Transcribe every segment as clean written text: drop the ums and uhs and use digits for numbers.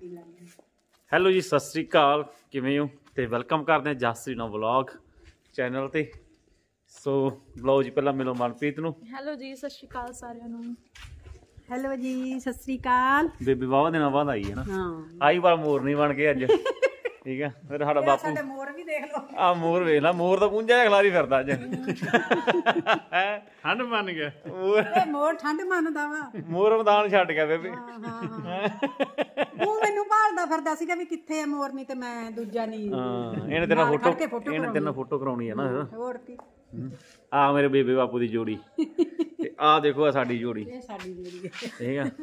Hello ਜੀ, ਸਤਿ ਸ੍ਰੀ ਅਕਾਲ, ਕਿਵੇਂ ਹੋ? ਤੇ ਵੈਲਕਮ ਕਰਦੇ ਹਾਂ ਜਸਰੀ ਨਾਲ ਵਲੌਗ ਚੈਨਲ ਤੇ। ਸੋ ਬੁਲਾਓ ਜੀ, ਪਹਿਲਾਂ ਮਿਲੋ ਮਨਪ੍ਰੀਤ ਨੂੰ। ਹੈਲੋ ਜੀ, ਸਤਿ ਸ਼੍ਰੀ ਅਕਾਲ ਸਾਰਿਆਂ ਨੂੰ। ਹੈਲੋ ਜੀ, ਸਤਿ ਸ੍ਰੀ ਅਕਾਲ। ਬੇਬੀ ਵਾਹਵਾ ਦਿਨਾਂ ਬਾਅਦ ਆਈ ਹੈ ਨਾ। ਹਾਂ, ਆਈ ਵਾਰ ਮੋਰ ਨਹੀਂ ਬਣ ਕੇ ਅੱਜ। ਠੀਕ ਆ, ਫਿਰ ਸਾਡਾ ਬਾਪੂ ਸਾਡੇ ਮੋਰ ਵੀ ਦੇਖ ਲਓ। ਆ ਮੋਰ ਵੇਖ ਲਾ, ਮੋਰ ਤਾਂ ਪੁੰਜਾ ਖਿਲਾਰੀ ਫਿਰਦਾ ਅੱਜ। ਠੰਡ ਮੰਨ ਗਿਆ ਇਹ ਮੋਰ ਠੰਡ ਮੰਨਦਾ ਵਾ। ਮੋਰ ਮੈਦਾਨ ਛੱਡ ਗਿਆ ਬੇਬੀ। ਉਹ ਮੈਨੂੰ ਭਾਲਦਾ ਫਿਰਦਾ ਸੀਗਾ ਵੀ ਕਿੱਥੇ ਆ ਮੋਰ, ਨਹੀਂ ਤੇ ਮੈਂ ਦੂਜਾ ਨਹੀਂ। ਹਾਂ, ਇਹਨੇ ਤੇਰਾ ਫੋਟੋ ਕਰਾਉਣੀ ਹੈ ਨਾ। ਹੋਰ ਕੀ। ਆ ਮੇਰੇ ਬੇਬੇ ਬਾਪੂ ਦੀ ਜੋੜੀ, ਤੇ ਆ ਦੇਖੋ ਆ ਸਾਡੀ ਜੋੜੀ। ਇਹ ਸਾਡੀ ਜੋੜੀ ਹੈ। ਠੀਕ ਆ।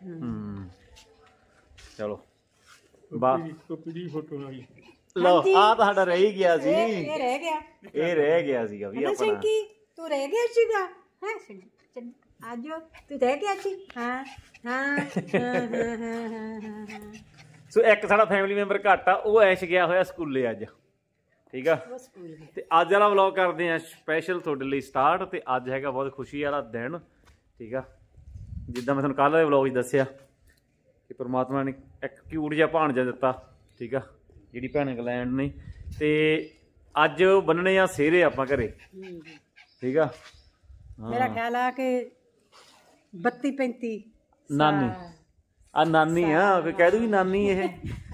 ਚਲੋ ਦੀ ਫੋਟੋ ਆ ਗਈ। ਲਓ, ਆ ਤਾਂ ਸਾਡਾ ਰਹਿ ਹੀ ਗਿਆ ਸੀ। ਇਹ ਰਹਿ ਗਿਆ, ਇਹ ਰਹਿ ਗਿਆ ਸੀਗਾ ਵੀ ਆਪਣਾ। ਸਿੰਕੀ ਤੂੰ ਰਹਿ ਗਿਆ ਸੀਗਾ ਹੈ। ਆਜੋ ਤੂੰ ਰਹਿ ਗਿਆ ਸੀ। ਹਾਂ ਹਾਂ। ਸੋ ਇੱਕ ਸਾਡਾ ਫੈਮਿਲੀ ਮੈਂਬਰ ਘੱਟ ਆ, ਉਹ ਐਸ਼ ਗਿਆ ਹੋਇਆ ਸਕੂਲੇ ਅੱਜ। ਠੀਕ ਆ, ਤੇ ਅੱਜ ਵਾਲਾ ਵਲੌਗ ਕਰਦੇ ਆ ਸਪੈਸ਼ਲ ਤੁਹਾਡੇ ਲਈ ਸਟਾਰਟ। ਤੇ ਅੱਜ ਹੈਗਾ ਬਹੁਤ ਖੁਸ਼ੀ ਵਾਲਾ ਦਿਨ। ਠੀਕ ਆ, ਜਿੱਦਾਂ ਮੈਂ ਤੁਹਾਨੂੰ ਕੱਲ੍ਹ ਦੇ ਵਲੌਗ 'ਚ ਦੱਸਿਆ ਕਿ ਪਰਮਾਤਮਾ ਨੇ ਇੱਕ ਕਿਊਟ ਜਿਹਾ ਭਾਣਜਾ ਦਿੱਤਾ। ਠੀਕ ਆ, ਜਿਹੜੀ ਭੈਣ ਇੰਗਲੈਂਡ ਨੇ, ਤੇ ਅੱਜ ਬੰਨਣੇ ਆ ਸਿਹਰੇ ਆਪਾਂ ਘਰੇ। ਠੀਕ ਆ, ਮੇਰਾ ਖਿਆਲ ਆ ਕਿ 32-35 ਨਾਨੀ ਆ, ਨਾਨੀ ਆ, ਕੋਈ ਕਹਿ ਦੂਗੀ ਨਾਨੀ। ਇਹ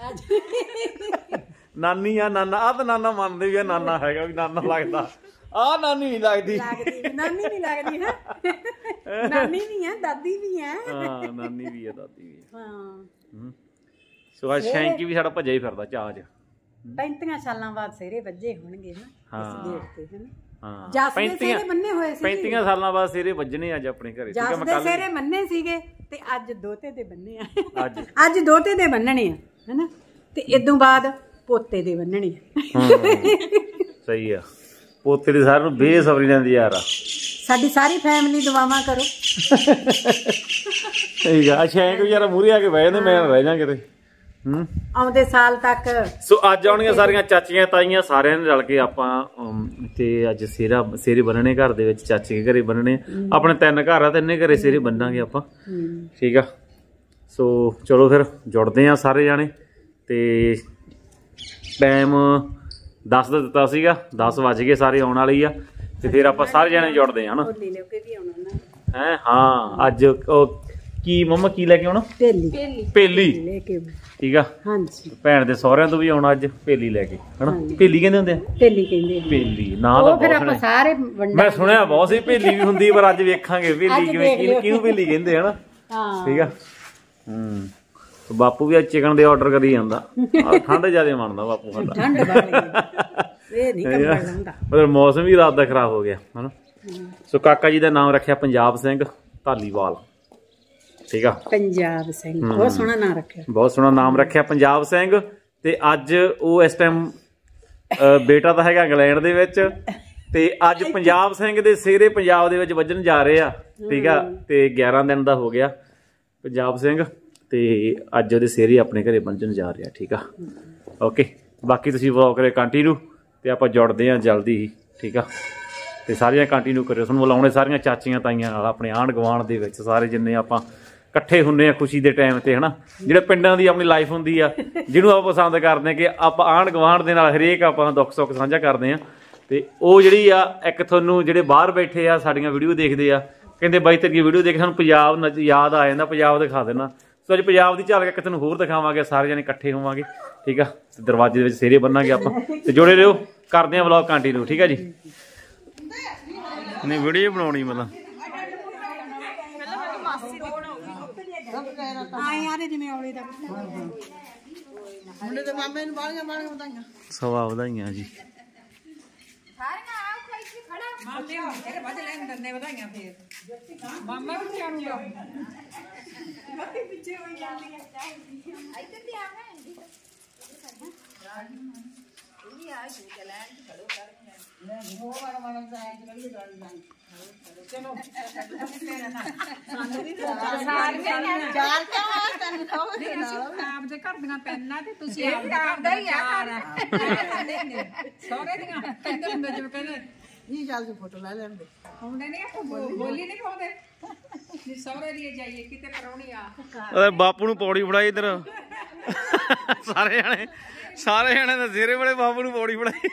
ਨਾਨੀ ਆ, ਨਾਨਾ। ਆ ਤਾਂ ਨਾਨਾ ਮੰਨਦੇ ਵੀ ਆ, ਨਾਨਾ ਹੈਗਾ ਵੀ ਨਾਨਾ ਲੱਗਦਾ। ਆ ਨਾਨੀ ਨਹੀਂ ਲੱਗਦੀ। ਨਾਨੀ ਨਹੀਂ ਲੱਗਦੀ ਹੈ। ਨਾਨੀ ਵੀ ਹੈ, ਦਾਦੀ ਵੀ ਹੈ। ਹਾਂ, ਨਾਨੀ ਵੀ ਹੈ, ਦਾਦੀ ਵੀ ਹੈ। ਹਾਂ, ਸੋ ਅੱਜ ਸ਼ੈਂਕੀ ਵੀ ਸਾਡਾ ਭੱਜਿਆ ਹੀ ਫਿਰਦਾ ਚਾਹ 'ਚ। 35 ਸਾਲਾਂ ਬਾਅਦ ਸਿਹਰੇ ਵੱਜੇ ਹੋਣਗੇ ਨਾ ਇਸ ਡੇਟ ਤੇ, ਹੈ ਨਾ। ਹਾਂ, ਜੱਸ ਦੇ ਸਿਹਰੇ ਬੰਨੇ ਹੋਏ ਸੀ। 35 ਸਾਲਾਂ ਬਾਅਦ ਸਿਹਰੇ ਵੱਜਣੇ ਅੱਜ ਆਪਣੇ ਘਰੇ। ਜੱਸ ਦੇ ਸਿਹਰੇ ਬੰਨੇ ਸੀਗੇ, ਤੇ ਅੱਜ ਦੋਤੇ ਦੇ ਬੰਨੇ ਆ। ਅੱਜ ਅੱਜ ਦੋਤੇ ਦੇ ਬੰਨਣੇ ਆ, ਹੈਨਾ। ਤੇ ਇਦੋਂ ਬਾਅਦ ਪੋਤੇ ਦੇ ਬੰਨਣੇ ਆ। ਸਹੀ ਆ, ਪੋਤੇ ਦੇ ਸਾਰਿਆਂ ਨੂੰ ਬੇਸਬਰੀ ਨਾਲ ਇੰਤਜ਼ਾਰ ਆ। ਸਾਡੀ ਸਾਰੀ ਫੈਮਿਲੀ ਦੁਆਵਾਂ ਕਰੋ। ਠੀਕ ਆ, ਸ਼ੈਂਕ ਵਿਚਾਰਾ ਮੂਹਰੇ ਆ ਕੇ ਬਹਿ ਜਾਂਦੇ, ਮੈਂ ਰਹਿ ਜਾਂ ਕਿਤੇ। ਆਉਂਦੇ ਸਾਲ ਤੱਕ। ਸੋ ਅੱਜ ਆਉਣੀਆਂ ਸਾਰੀਆਂ ਚਾਚੀਆਂ ਤਾਈਆਂ, ਸਾਰਿਆਂ ਨੇ ਰਲ ਕੇ ਆਪਾਂ ਤੇ ਅੱਜ ਸਿਹਰੇ ਬੰਨਣੇ ਘਰ ਦੇ ਵਿੱਚ। ਚਾਚੇ ਦੇ ਘਰੇ ਬੰਨਣੇ, ਆਪਣੇ 3 ਘਰ ਆ, 3 ਘਰੇ ਸਿਹਰੇ ਬੰਨਾਂਗੇ ਆਪਾਂ। ਠੀਕ ਆ, ਸੋ ਚਲੋ ਫਿਰ ਜੁੜਦੇ ਆ ਸਾਰੇ ਜਾਣੇ। ਤੇ ਟਾਈਮ 10 ਦਾ ਦਿੱਤਾ ਸੀਗਾ, 10 ਵੱਜ ਗਏ, ਸਾਰੇ ਆਉਣ ਵਾਲੀ ਆ। ਤੇ ਫਿਰ ਆਪਾਂ ਸਾਰੇ ਜਾਣੇ ਜੁੜਦੇ ਆ ਨਾ। ਹੈਂ, ਹਾਂ, ਅੱਜ ਉਹ ਕੀ ਮੰਮਾ ਕੀ ਲੈ ਕੇ ਆਉਣਾ? ਭੇਲੀ ਲੈ ਕੇ। ਠੀਕ ਆ, ਹਾਂਜੀ। ਭੈਣ ਦੇ ਸਹੁਰਿਆਂ ਤੋਂ ਵੀ ਆਉਣਾ ਅੱਜ ਭੇਲੀ ਲੈ ਕੇ, ਹਨਾ। ਭੇਲੀ ਕਹਿੰਦੇ ਹੁੰਦੇ ਆ, ਭੇਲੀ ਕਹਿੰਦੇ। ਭੇਲੀ ਨਾਂ ਤਾਂ ਬਹੁਤ ਸਾਰੇ ਮੈਂ ਸੁਣਿਆ ਬਹੁਤ ਸੀ। ਭੇਲੀ ਵੀ ਹੁੰਦੀ, ਪਰ ਅੱਜ ਵੇਖਾਂਗੇ ਭੇਲੀ ਕਿਵੇਂ, ਕਿਹਨੂੰ ਭੇਲੀ ਕਹਿੰਦੇ, ਹਨਾ। ਠੀਕ ਆ। ਬਾਪੂ ਵੀ ਅੱਜ ਚਿਕਨ ਦੇ ਆਰਡਰ ਕਰੀ ਜਾਂਦਾ। ਠੰਡ ਜ਼ਿਆਦਾ ਮੰਨਦਾ ਬਾਪੂ ਸਾਡਾ। ਮਤਲਬ ਮੌਸਮ ਵੀ ਰਾਤ ਦਾ ਖਰਾਬ ਹੋ ਗਿਆ, ਹਨਾ। ਸੋ ਕਾਕਾ ਜੀ ਦਾ ਨਾਮ ਰੱਖਿਆ ਪੰਜਾਬ ਸਿੰਘ ਧਾਲੀਵਾਲ। ਠੀਕ ਆ, ਪੰਜਾਬ ਸਿੰਘ, ਬਹੁਤ ਸੋਹਣਾ ਨਾਮ ਰੱਖਿਆ। ਬਹੁਤ ਸੋਹਣਾ ਨਾਮ ਰੱਖਿਆ ਪੰਜਾਬ ਸਿੰਘ। ਤੇ ਅੱਜ ਉਹ ਇਸ ਟਾਈਮ ਬੇਟਾ ਤਾਂ ਹੈਗਾ ਇੰਗਲੈਂਡ ਦੇ ਵਿੱਚ, ਤੇ ਅੱਜ ਪੰਜਾਬ ਸਿੰਘ ਦੇ ਸਿਹਰੇ ਪੰਜਾਬ ਦੇ ਵਿੱਚ ਵੱਜਣ ਜਾ ਰਹੇ ਆ। ਠੀਕ ਆ, ਤੇ 11 ਦਿਨ ਦਾ ਹੋ ਗਿਆ ਪੰਜਾਬ ਸਿੰਘ, ਤੇ ਅੱਜ ਉਹਦੇ ਸਿਹਰੇ ਆਪਣੇ ਘਰੇ ਪਹੁੰਚਣ ਜਾ ਰਿਹਾ। ਠੀਕ ਆ, ਓਕੇ। ਬਾਕੀ ਤੁਸੀਂ ਵਲੌਗ ਕਰੇ ਕੰਟੀਨਿਊ, ਤੇ ਆਪਾਂ ਜੁੜਦੇ ਹਾਂ ਜਲਦੀ ਹੀ। ਠੀਕ ਆ, ਤੇ ਸਾਰੀਆਂ ਕੰਟੀਨਿਊ ਕਰਿਓ। ਤੁਹਾਨੂੰ ਬੁਲਾਉਣੇ ਸਾਰੀਆਂ ਚਾਚੀਆਂ ਤਾਈਆਂ ਨਾਲ, ਆਪਣੇ ਆਂਢ ਗੁਆਂਢ ਦੇ ਵਿੱਚ ਸਾਰੇ ਜਿੰਨੇ ਆਪਾਂ ਇਕੱਠੇ ਹੁੰਦੇ ਆ ਖੁਸ਼ੀ ਦੇ ਟਾਈਮ ਤੇ, ਹਨਾ। ਜਿਹੜੇ ਪਿੰਡਾਂ ਦੀ ਆਪਣੀ ਲਾਈਫ ਹੁੰਦੀ ਆ, ਜਿਹਨੂੰ ਆਪਾਂ ਪਸੰਦ ਕਰਦੇ ਹਾਂ ਕਿ ਆਪਾਂ ਆਂਢ ਗੁਆਂਢ ਦੇ ਨਾਲ ਹਰੇਕ ਆਪਾਂ ਦੁੱਖ ਸੁੱਖ ਸਾਂਝਾ ਕਰਦੇ ਹਾਂ। ਤੇ ਉਹ ਜਿਹੜੀ ਆ, ਇੱਕ ਤੁਹਾਨੂੰ ਜਿਹੜੇ ਬਾਹਰ ਬੈਠੇ ਆ ਸਾਡੀਆਂ ਵੀਡੀਓ ਦੇਖਦੇ ਆ, ਕਹਿੰਦੇ ਬਾਈ ਤੇਰੀ ਵੀਡੀਓ ਦੇਖ ਸਾਨੂੰ ਪੰਜਾਬ ਯਾਦ ਆ ਜਾਂਦਾ, ਪੰਜਾਬ ਦਿਖਾ ਦੇਣਾ। ਸੋ ਅੱਜ ਪੰਜਾਬ ਦੀ ਝਲਕ ਇੱਕ ਤੁਹਾਨੂੰ ਹੋਰ ਦਿਖਾਵਾਂਗੇ, ਸਾਰੇ ਜਣੇ ਇਕੱਠੇ ਹੋਵਾਂਗੇ। ਠੀਕ ਆ, ਦਰਵਾਜ਼ੇ ਦੇ ਵਿੱਚ ਸਿਹਰੇ ਬੰਨਾਂਗੇ ਆਪਾਂ। ਤੇ ਜੁੜੇ ਰਹੋ, ਕਰਦੇ ਆ ਵਲੌਗ ਕੰਟੀਨਿਊ। ਠੀਕ ਆ ਜੀ। ਨਹੀਂ, ਵੀਡੀਓ ਬਣਾਉਣੀ ਮਤਲਬ ਸਵਾ ਵਧਾਈਆਂ ਜੀ। ਆਪਦੇ ਘਰ ਦੀਆਂ ਪੈਨਾਂ ਤੇ ਤੁਸੀਂ ਆਪਦਾ ਹੀ ਆ ਸਹੁਰੇ ਦੀਆਂ ਕਹਿੰਦੇ ਹੁੰਦੇ, ਜਿਵੇਂ ਕਹਿੰਦੇ ਨਹੀਂ ਚੱਲ ਫੋਟੋ ਲੈ ਲੈਂਦੇ ਆਉਂਦੇ ਨਹੀਂ, ਬੋਲੀ ਨਹੀਂ ਪਾਉਂਦੇ। ਸਹੁਰੇ ਦੀ ਜਾਈਏ ਕਿਤੇ ਪਰੌਣੀ ਆ। ਬਾਪੂ ਨੂੰ ਪੌੜੀ ਫੜਾਈ ਇੱਧਰ। ਸਾਰੇ ਜਣੇ ਨੇ ਜ਼ੇਰੇ ਵਾਲੇ ਬਾਬੂ ਨੂੰ ਪੌੜੀ ਫੜਾਈ।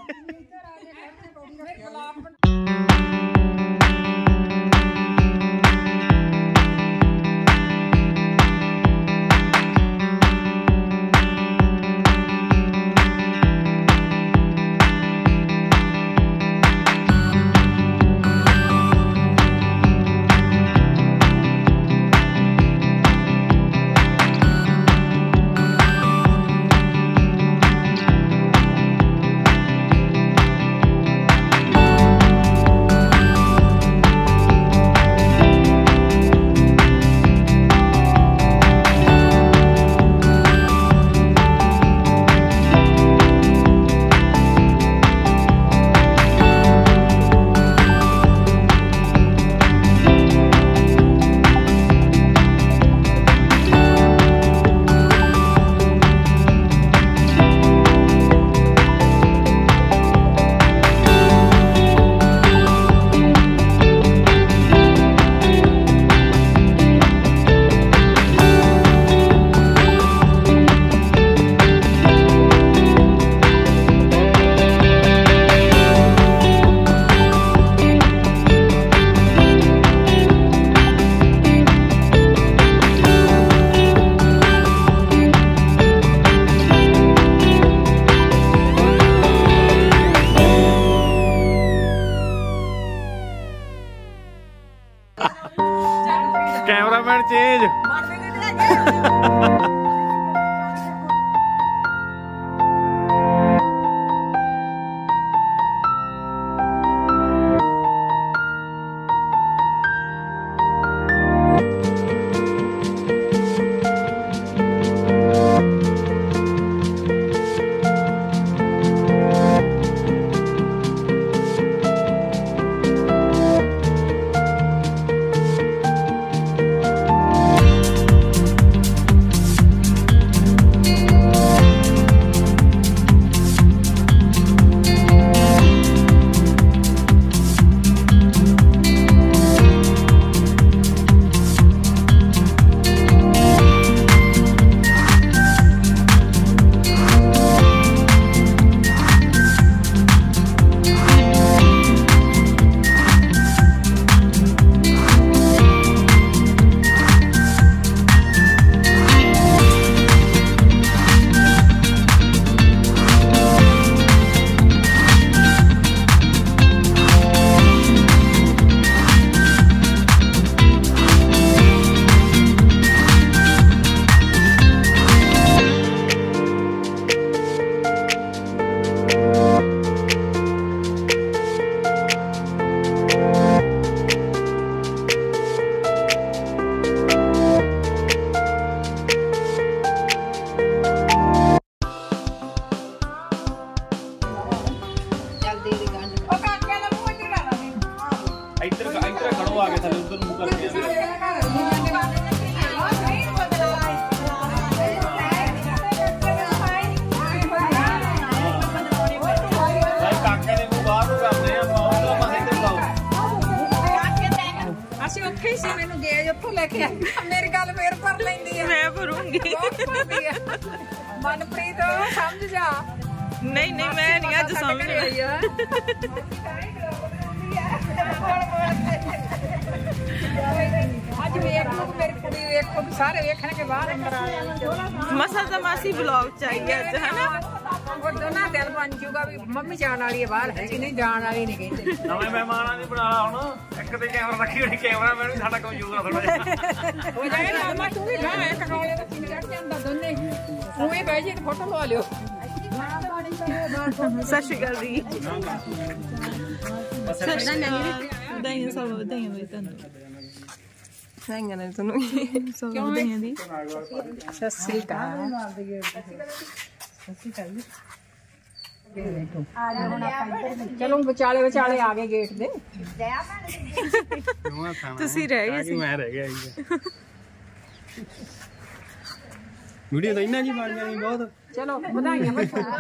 Cameraman change. मेरी गल फिर भर लेंदी है। मैं भरूंगी। मनप्रीत समझ जा। नहीं नहीं मैं नहीं आज समझ रही है। आज वेखो मेरी कुड़ी वेखो सारे वेखने के बाद अंदर आ जाए। मसा तो मासी ब्लॉग चाहिए आज है ना। वो दोनों दिल बन जूगा भी मम्मी जान वाली है बाहर है कि नहीं जान वाली नहीं कहते। नवे मेहमानां नहीं बनाना हुण एक ते कैमरा रखी होनी कैमरा मैन भी साडा कोई यूज़ थोड़ा जिहा हो जाएगा। अम्मा तू भी गा एक कौले दा चिंगा चंदा दोने उहे बैठ जी फोटो लवा लियो। सत श्री अकाल जी। ਵਧਾਈਆਂ ਸਭ ਵਧਾਈਆਂ ਬਈ ਤੁਹਾਨੂੰ। ਵਧਾਈਆਂ ਨੇ ਤੁਹਾਨੂੰ ਸਭ ਵਧਾਈਆਂ ਦੀ। ਸਤਿ ਸ੍ਰੀ ਅਕਾਲ। ਚਲੋ ਵਿਚਾਲੇ ਵਿਚਾਲੇ ਆ ਗਏ ਗੇਟ ਦੇ। ਤੁਸੀਂ ਰਹਿ ਗਏ ਸੀ। ਮੈਂ ਰਹਿ ਗਿਆ ਜੀ। ਵੀਡੀਓ ਤਾਂ ਇੰਨਾ ਜੀ ਬਣ ਜਾਣੀ ਬਹੁਤ। ਚਲੋ ਵਧਾਈਆਂ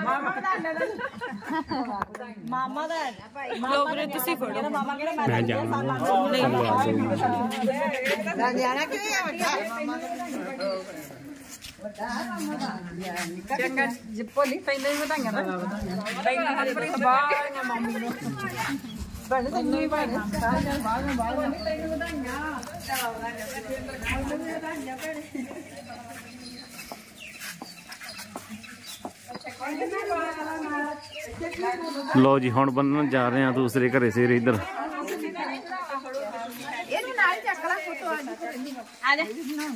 ਮਾਮਾ ਦਾ ਭਾਈ ਲੋਬਰੇ ਤੁਸੀਂ ਫੜੋ। ਮਾਮਾ ਕਿਹੜਾ ਮੈਂ ਜਾਣਾ ਜਾਣਾ ਕਿਉਂ ਆ ਵੱਡਾ ਚੰਗਾ ਭੋਲੀ ਤੈਨੂੰ ਵੀ ਵਧਾਈਆਂ ਤੈਨੂੰ ਹਰਪ੍ਰੀਤ ਬਾਹਰ ਮੰਮੀ ਨੂੰ ਬਣ ਤੈਨੂੰ ਵੀ ਬਾਹਰ ਤੈਨੂੰ ਵਧਾਈਆਂ ਲੋ ਜੀ ਹੁਣ ਬੰਨਣ ਜਾ ਰਹੇ ਆ ਦੂਸਰੇ ਘਰੇ ਸਿਰ ਇੱਧਰ। ਇਹਨੂੰ ਨਾਲ ਚੱਕ ਲੈ ਫੋਟੋ ਆ ਜਾ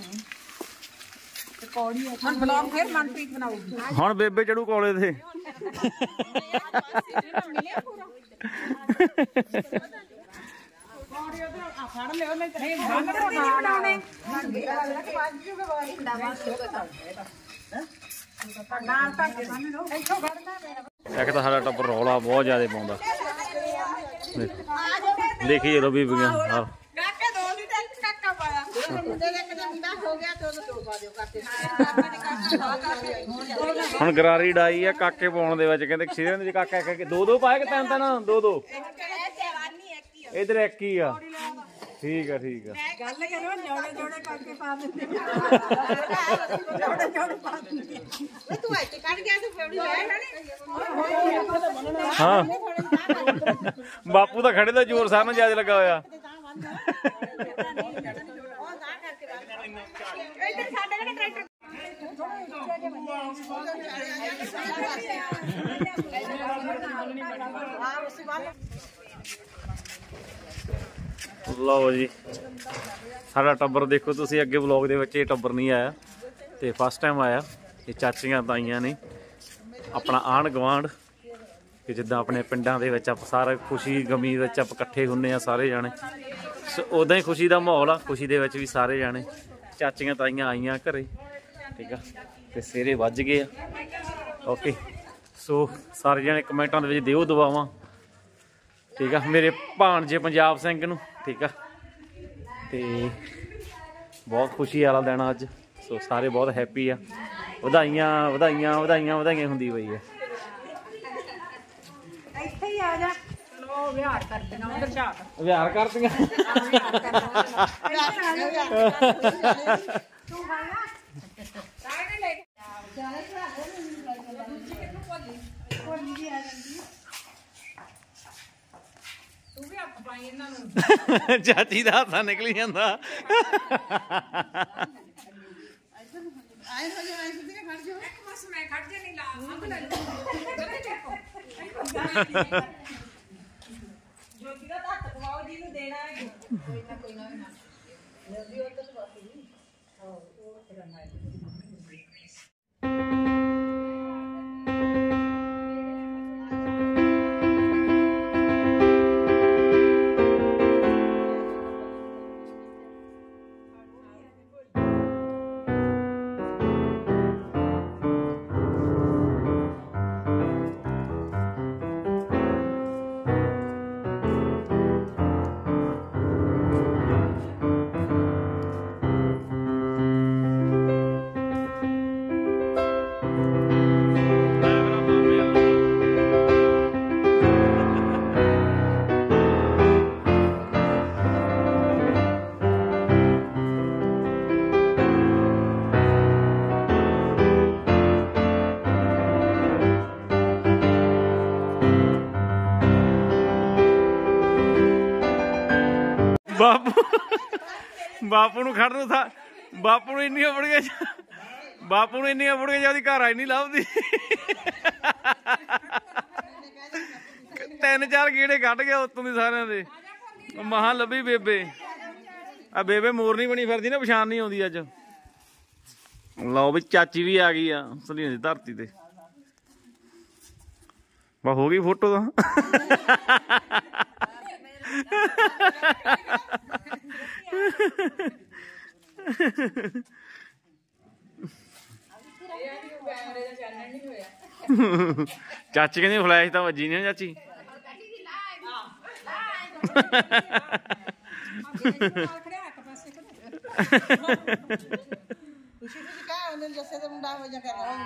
ਹੁਣ ਬਲੌਗ ਫੇਰ ਮਨਪ੍ਰੀਤ ਬਣਾਉਗੀ। ਹੁਣ ਬੇਬੇ ਚੜੂ ਕੋਲੇ ਤੇ ਫੜ ਲਿਓ ਨਹੀਂ ਬਣਾਉਣੇ ਇੱਕ ਤਾਂ ਸਾਡਾ ਟੱਬਰ ਰੌਲਾ ਬਹੁਤ ਜ਼ਿਆਦਾ ਪਾਉਂਦਾ। ਦੇਖੀ ਜਦੋਂ ਵੀ ਕਾਕੇ 2 ਲੀਟਰ ਕਾਕਾ ਪਾਇਆ ਮੁੰਡੇ ਦੇ ਕਦੇ ਮੁੰਡਾ ਹੋ ਗਿਆ ਤੇ ਉਹਨੂੰ 2 ਪਾ ਦਿਓ ਕਾਕੇ ਹੁਣ ਗਰਾਰੀ ਡਾਈ ਆ ਕਾਕੇ ਪਾਉਣ ਦੇ ਵਿੱਚ। ਕਹਿੰਦੇ ਸ਼ੇਰਾਂ ਦੇ ਕਾਕਾ ਇੱਕ 2 ਪਾਏ ਕਿ 3 2 ਇਧਰ ਇੱਕ ਹੀ ਆ। ਠੀਕ ਆ ਠੀਕ ਆ। ਗੱਲ ਕਰੋ ਜੋੜੇ ਜੋੜੇ ਕਰਕੇ ਪਾ ਦਿੰਦੇ ਜੋੜੇ ਜੋੜੇ ਪਾ ਦਿੰਦੇ ਤੂੰ ਇੱਥੇ ਕੱਢ ਗਿਆ ਤੂੰ ਫੇਵੜੀ ਲੈ ਹਾਂ ਬਾਪੂ ਤਾਂ ਖੜੇ ਦਾ ਜ਼ੋਰ ਸਾਰਿਆਂ ਨੂੰ ਜ਼ਿਆਦਾ ਲੱਗਾ ਹੋਇਆ। ਇੱਧਰ ਸਾਡੇ ਕੋਲ ਟਰੈਕਟਰ ਲਓ ਜੀ ਸਾਡਾ ਟੱਬਰ ਦੇਖੋ ਤੁਸੀਂ। ਅੱਗੇ ਵਲੌਗ ਦੇ ਵਿੱਚ ਇਹ ਟੱਬਰ ਨਹੀਂ ਆਇਆ ਤੇ ਫਸਟ ਟਾਈਮ ਆਇਆ। ਇਹ ਚਾਚੀਆਂ ਤਾਈਆਂ ਨੇ ਆਪਣਾ ਆਂਢ ਗੁਆਂਢ ਕਿ ਜਿੱਦਾਂ ਆਪਣੇ ਪਿੰਡਾਂ ਦੇ ਵਿੱਚ ਆਪਾਂ ਸਾਰਾ ਖੁਸ਼ੀ ਗਮੀ ਵਿੱਚ ਆਪਾਂ ਇਕੱਠੇ ਹੁੰਦੇ ਆ ਸਾਰੇ ਜਾਣੇ। ਸੋ ਉਦਾਂ ਹੀ ਖੁਸ਼ੀ ਦਾ ਮਾਹੌਲ ਆ। ਖੁਸ਼ੀ ਦੇ ਵਿੱਚ ਵੀ ਸਾਰੇ ਜਾਣੇ ਚਾਚੀਆਂ ਤਾਈਆਂ ਆਈਆਂ ਘਰੇ। ਠੀਕ ਆ ਤੇ ਸਵੇਰੇ ਵੱਜ ਗਏ ਆ। ਓਕੇ ਸੋ ਸਾਰੇ ਜਾਣੇ ਕਮੈਂਟਾਂ ਦੇ ਵਿੱਚ ਦਿਓ ਦੁਆਵਾਂ। ਠੀਕ ਆ ਮੇਰੇ ਭਾਣਜੇ ਪੰਜਾਬ ਸਿੰਘ ਨੂੰ। ਠੀਕ ਆ ਤੇ ਬਹੁਤ ਖੁਸ਼ੀ ਵਾਲਾ ਦਿਨ ਅੱਜ। ਸੋ ਸਾਰੇ ਬਹੁਤ ਹੈਪੀ ਆ। ਵਧਾਈਆਂ ਵਧਾਈਆਂ ਵਧਾਈਆਂ ਵਧਾਈਆਂ ਹੁੰਦੀ ਪਈ ਆ। ਇੱਥੇ ਹੀ ਆ ਜਾ ਲੋ ਵਿਹਾਰ ਕਰਦੀਆਂ ਉਧਰ ਝਾਟ ਵਿਹਾਰ ਕਰਦੀਆਂ। ਤੂੰ ਖਾਣਾ ਸਾਰੇ ਲੈ ਤੂੰ ਵੀ ਹੱਥ ਪਾਈ ਇਹਨਾਂ ਨੂੰ। ਚਾਚੀ ਦਾ ਹੱਥਾਂ ਨਿਕਲੀ ਜਾਂਦਾ। ਆਏ ਹੋ ਜਾ ਆਏ ਸਿੱਧੇ ਖੜ ਜਾਓ ਇੱਕ ਬਸ ਮੈਂ ਖੜ ਜੇ ਨਹੀਂ ਲਾ ਅੰਬ ਲੈ ਲਓ ਜੋਤੀ ਦਾ ਹੱਥ ਪਵਾਓ ਜਿਹਨੂੰ ਦੇਣਾ ਹੈ ਕੋਈ ਨਾ ਕੋਈ ਨਾ ਨਦੀ ਉੱਤੇ ਤੋਂ ਬਸ ਨਹੀਂ ਉਹ ਤੇਰਾ ਨਾ ਬਾਪੂ ਨੂੰ ਖੜਨ ਨੂੰ ਥਾ। ਬਾਪੂ ਨੂੰ ਇੰਨੀਆਂ ਫੜੀਆਂ ਉਹਦੀ ਘਰ ਆਈ ਨਹੀਂ ਲੱਭਦੀ। 3-4 ਗੇੜੇ ਕੱਢ ਗਿਆ ਉੱਤੋਂ ਦੀ ਸਾਰਿਆਂ ਦੇ। ਮਹਾਂ ਲੱਭੀ ਬੇਬੇ। ਆ ਬੇਬੇ ਮੋਰਨੀ ਬਣੀ ਫਿਰਦੀ ਨਾ ਪਛਾਣ ਨਹੀਂ ਆਉਂਦੀ ਅੱਜ। ਲਓ ਵੀ ਚਾਚੀ ਵੀ ਆ ਗਈ ਆ ਸਲੀਆਂ ਦੀ ਧਰਤੀ ਤੇ। ਬਾ ਹੋ ਗਈ ਫੋਟੋ ਤਾਂ। ਚਾਚੀ ਕਹਿੰਦੀ ਫਲੈਸ਼ ਤਾਂ ਵੱਜੀ ਨਹੀਂ ਚਾਚੀ। ਖੁਸ਼ੀ ਦੀ ਕਾ ਉਹਨੇ ਜੱਸੇ ਦਾ ਮੁੰਡਾ ਹੋ ਜਾ ਕਰ ਰਹਾ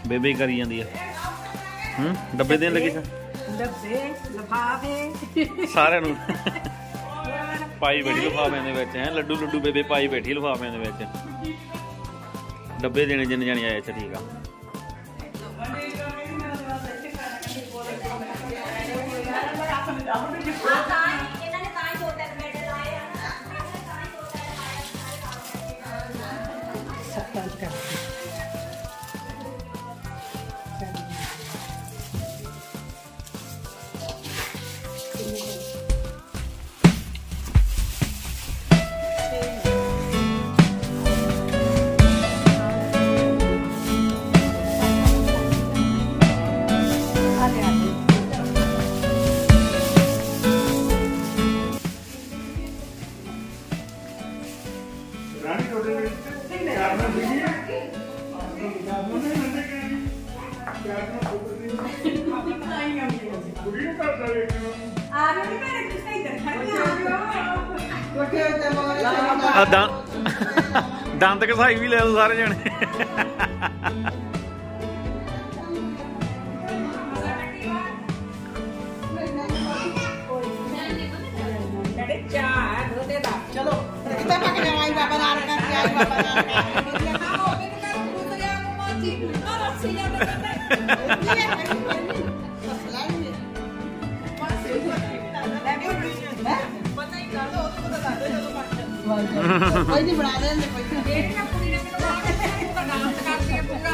ਬੇਬੇ ਕਰੀ ਜਾਂਦੀ ਆ। ਡੱਬੇ ਦੇਣ ਲੱਗੀ ਸਾ ਡੱਬੇ ਲਿਫਾਫੇ ਸਾਰਿਆਂ ਨੂੰ ਪਾਈ ਬੈਠੀ ਲਿਫਾਫਿਆਂ ਦੇ ਵਿੱਚ ਹੈ। ਲੱਡੂ ਲੱਡੂ ਬੇਬੇ ਪਾਈ ਬੈਠੀ ਲਿਫਾਫਿਆਂ ਦੇ ਵਿੱਚ। ਡੱਬੇ ਦੇਣੇ ਜਿੰਨੇ ਜਾਣੇ ਆਏ। ਅੱਛਾ ਠੀਕ ਆ। ਦੰਦ ਘਸਾਈ ਵੀ ਲੈ ਲਓ ਸਾਰੇ ਜਣੇ। ਚਲੋ ਕਿਤੇ ਪੱਕ ਜਾਵਾਈ ਬਾਬਾ ਨਾਨਕ ਕਰਕੇ ਆਈ ਬਾਬਾ ਨਾਨਕ ਕੋਈ ਨਹੀਂ ਬਣਾ ਲੈਂਦੇ ਕੋਈ ਨਾ ਕੁੜੀ ਨੇ ਮੈਨੂੰ ਡਾਂਸ ਕਰਦੀ ਹੈ ਪੂਰਾ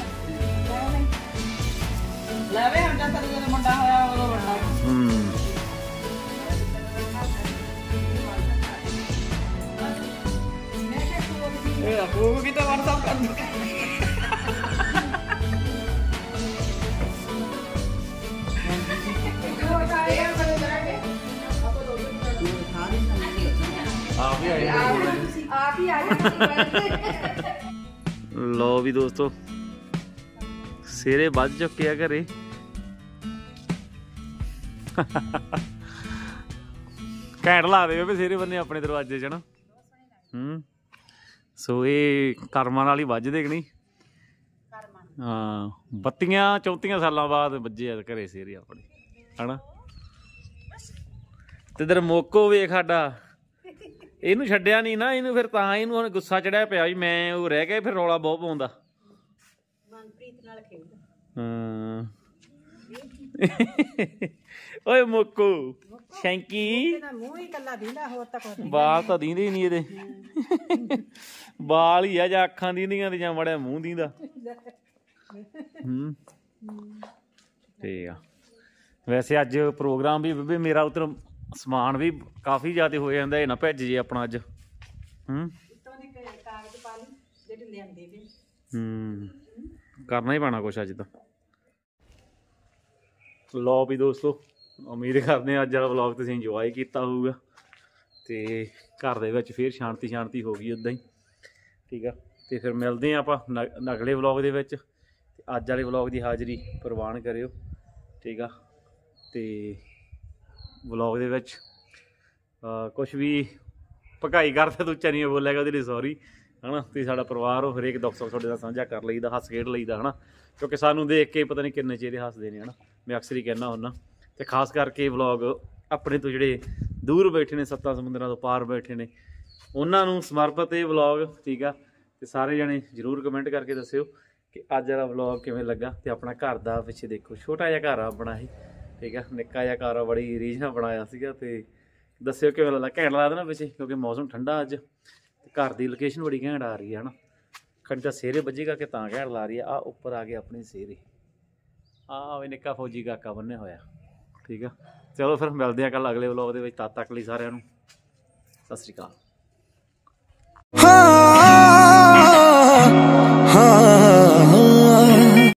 ਲੈਵੇ ਹੁੰਦਾ ਤਾਂ ਜਦੋਂ ਮੁੰਡਾ ਹੋਇਆ ਉਦੋਂ ਵੱਡਾ ਇਹ ਆਪੂ ਕੀ ਤਾਂ WhatsApp ਕਰਦਾ ਲੋ ਵੀ ਦੋਸਤੋ ਸਿਰੇ ਵੱਜ ਚੁੱਕੇ ਆ ਘਰੇ। ਘੈਂਟ ਲਾ ਦੇ ਵੇ ਸਿਰੇ ਬੰਨੇ ਆਪਣੇ ਦਰਵਾਜ਼ੇ 'ਚ ਨਾ। ਸੋ ਇਹ ਕਰਮਾਂ ਨਾਲ ਹੀ ਵੱਜਦੇ ਕਿ ਨਹੀਂ। ਹਾਂ 32-34 ਸਾਲਾਂ ਬਾਅਦ ਵੱਜੇ ਆ ਘਰੇ ਸਿਰੇ ਆਪਣੇ ਹਨਾ। ਤੇ ਇਧਰ ਮੋਕੋ ਵੇਖ ਸਾਡਾ ਇਹਨੂੰ ਛੱਡਿਆ ਨਹੀਂ ਨਾ ਇਹਨੂੰ। ਫਿਰ ਤਾਂ ਇਹਨੂੰ ਹੁਣ ਗੁੱਸਾ ਚੜਿਆ ਪਿਆ ਵੀ ਮੈਂ ਉਹ ਰਹਿ ਗਿਆ। ਫਿਰ ਰੌਲਾ ਬਹੁਤ ਪਾਉਂਦਾ। ਮਨਪ੍ਰੀਤ ਨਾਲ ਖੇਡਦਾ। ਓਏ ਮੋਕੋ ਸ਼ੈਂਕੀ ਮੂੰਹ ਹੀ ਕੱਲਾ ਦੀਂਦਾ ਹੋਰ ਤਾਂ ਕੁਝ ਨਹੀਂ। ਬਾਲ ਤਾਂ ਦੀਂਦੇ ਹੀ ਨਹੀਂ ਇਹਦੇ। ਬਾਲ ਹੀ ਆ ਜਾਂ ਅੱਖਾਂ ਦੀਂਦੀਆਂ ਤੇ ਜਾਂ ਮੜਿਆ ਮੂੰਹ ਦੀਂਦਾ। ਠੀਕ ਆ। ਵੈਸੇ ਅੱਜ ਪ੍ਰੋਗਰਾਮ ਵੀ ਬੇਬੇ ਮੇਰਾ ਉੱਧਰ ਸਮਾਨ ਵੀ ਕਾਫੀ ਜ਼ਿਆਦਾ ਹੋ ਜਾਂਦਾ। ਇਹ ਨਾ ਭੱਜ ਜੇ ਆਪਣਾ ਅੱਜ। ਕਰਨਾ ਹੀ ਪੈਣਾ ਕੁਛ ਅੱਜ ਤਾਂ। ਲਓ ਵੀ ਦੋਸਤੋ ਉਮੀਦ ਕਰਦੇ ਹਾਂ ਅੱਜ ਵਾਲਾ ਵਲੌਗ ਤੁਸੀਂ ਇੰਜੋਏ ਕੀਤਾ ਹੋਊਗਾ। ਤੇ ਘਰ ਦੇ ਵਿੱਚ ਫਿਰ ਸ਼ਾਂਤੀ ਹੋ ਗਈ ਉੱਦਾਂ ਹੀ। ਠੀਕ ਆ। ਤੇ ਫਿਰ ਮਿਲਦੇ ਹਾਂ ਆਪਾਂ ਅਗਲੇ ਵਲੌਗ ਦੇ ਵਿੱਚ। ਤੇ ਅੱਜ ਵਾਲੇ ਵਲੌਗ ਦੀ ਹਾਜ਼ਰੀ ਪ੍ਰਵਾਨ ਕਰਿਓ। ਠੀਕ ਆ। ਤੇ ਵਲੌਗ ਦੇ ਵਿੱਚ ਕੁਛ ਵੀ ਭਕਾਈ ਕਰਦੇ ਤੂੰ ਚੰਨੀ ਬੋਲਿਆਗਾ ਉਹਦੇ ਲਈ ਸੌਰੀ ਹੈ ਨਾ। ਤੁਸੀਂ ਸਾਡਾ ਪਰਿਵਾਰ ਹੋ। ਹਰੇਕ ਦੁੱਖ ਸੁੱਖ ਤੁਹਾਡੇ ਨਾਲ ਸਾਂਝਾ ਕਰ ਲਈਦਾ, ਹੱਸ ਖੇਡ ਲਈਦਾ ਹੈ ਨਾ। ਕਿਉਂਕਿ ਸਾਨੂੰ ਦੇਖ ਕੇ ਪਤਾ ਨਹੀਂ ਕਿੰਨੇ ਚਿਹਰੇ ਹੱਸਦੇ ਨੇ ਹੈ ਨਾ। ਮੈਂ ਅਕਸਰ ਹੀ ਕਹਿੰਦਾ ਹੁੰਦਾ। ਅਤੇ ਖਾਸ ਕਰਕੇ ਵਲੌਗ ਆਪਣੇ ਤੋਂ ਜਿਹੜੇ ਦੂਰ ਬੈਠੇ ਨੇ 7 ਸਮੁੰਦਰਾਂ ਤੋਂ ਪਾਰ ਬੈਠੇ ਨੇ ਉਹਨਾਂ ਨੂੰ ਸਮਰਪਿਤ ਇਹ ਵਲੌਗ। ਠੀਕ ਆ। ਅਤੇ ਸਾਰੇ ਜਣੇ ਜ਼ਰੂਰ ਕਮੈਂਟ ਕਰਕੇ ਦੱਸਿਓ ਕਿ ਅੱਜ ਵਾਲਾ ਵਲੌਗ ਕਿਵੇਂ ਲੱਗਾ। ਅਤੇ ਆਪਣਾ ਘਰ ਦਾ ਪਿੱਛੇ ਦੇਖੋ ਛੋਟਾ ਜਿਹਾ ਘਰ ਆ ਆਪਣਾ ਇਹ। ਠੀਕ ਆ। ਨਿੱਕਾ ਜਿਹਾ ਘਰ ਆ ਬੜੀ ਰੀਝ ਨਾਲ ਬਣਾਇਆ ਸੀਗਾ। ਅਤੇ ਦੱਸਿਓ ਕਿਵੇਂ ਲੱਗਦਾ। ਘੈਂਟ ਲੱਗਦਾ ਨਾ ਪਿੱਛੇ ਕਿਉਂਕਿ ਮੌਸਮ ਠੰਡਾ ਅੱਜ। ਅਤੇ ਘਰ ਦੀ ਲੋਕੇਸ਼ਨ ਬੜੀ ਘੈਂਟ ਆ ਰਹੀ ਹੈ ਹੈ ਨਾ। ਖੰਡ ਤਾਂ ਸਿਹਰੇ ਵੱਜੇਗਾ ਕਿ ਤਾਂ ਘੈਂਟ ਲਾ ਰਹੀ ਆ। ਆਹ ਉੱਪਰ ਆ ਗਏ ਆਪਣੇ ਸਿਹਰੇ। ਆਹ ਵੀ ਨਿੱਕਾ ਫੌਜੀ ਕਾਕਾ ਬੰਨਿਆ ਹੋਇਆ। ਠੀਕ ਆ। ਚਲੋ ਫਿਰ ਮਿਲਦੇ ਆ ਕੱਲ੍ਹ ਅਗਲੇ ਵਲੌਗ ਦੇ ਵਿੱਚ। ਤਦ ਤੱਕ ਲਈ ਸਾਰਿਆਂ ਨੂੰ ਸਤਿ ਸ਼੍ਰੀ ਅਕਾਲ।